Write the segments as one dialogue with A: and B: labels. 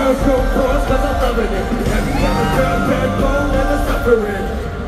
A: ground so cross cause I'm loving it. Every other girl backbone and the suffering.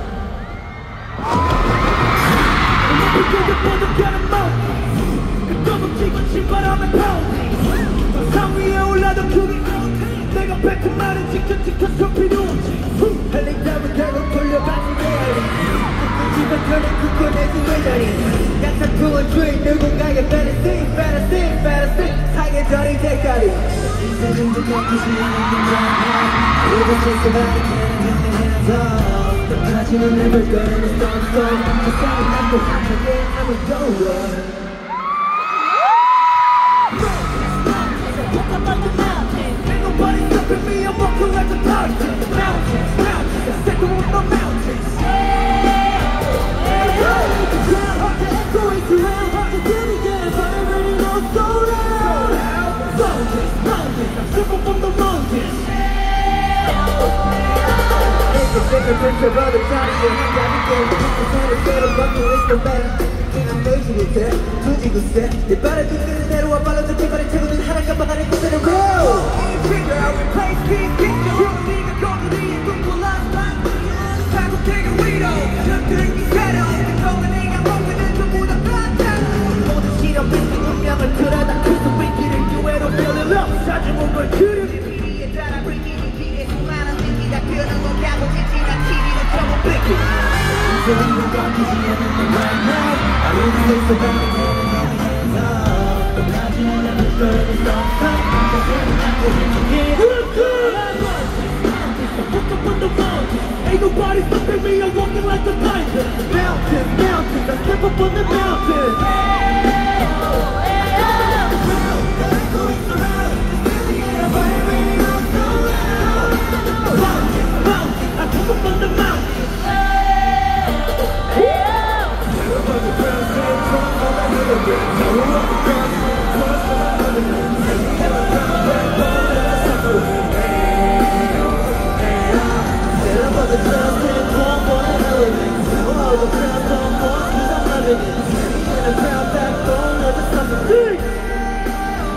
B: for the get them out. 깜빡지고 바람에 pound. 산 위에 올라도 그게 내가 뱉은 말은 직접 지켜서 필요 없지. 헬릭답은 결국 돌려받지 메아리. 집에 편에 굳건해진 외자리. 약사통은 주인 누군가의 fantasy. 사계 저리 대가리. 인생은 바뀌지 않는 자. 모든 짓을 하게 되는 해서 하지만 never gonna stop so 세상은 남고 한쪽에 I'm a goer. Ain't nobody stopping me, I'm walking like a mountain. Mountains, second with my mountains. Hard to echo it's around, hard to get it, yeah, but I already know so loud. Mountains, I'm simple from the mountains. Bigger picture of the 자리에 한가득 세상을 새로 바꾸고 있어 better. 그냥 매지고 돼, 두지고 세. 내 발을 뚫는 대로와 발로 내 발을 채우는 하나 깜빡하는 그대로 go. Figure out replace peace, picture. 네가 거두리에 꿈꿔 last time. 파국되게 위로, 전들이 새로. 그동안 내가 먹는 전부다 같아. 모든 실험 빛의 운명을 틀어다. 그 소리들을 기회로 build it up. 찾아온 걸 그려. 위에 따라 breaking 길에 수많은 위기가 그런 건 야구지. 인생은 바뀌지 않는 right now. I really think so bad I can't hands up. 떠나지는 않을 거라고 stop. 자세히 않고 행복해. We're good. Ain't nobody stopping me, I'm walking like a tiger. Mountains, I step up on the mountain.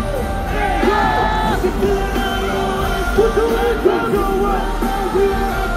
B: Put your hands up, we are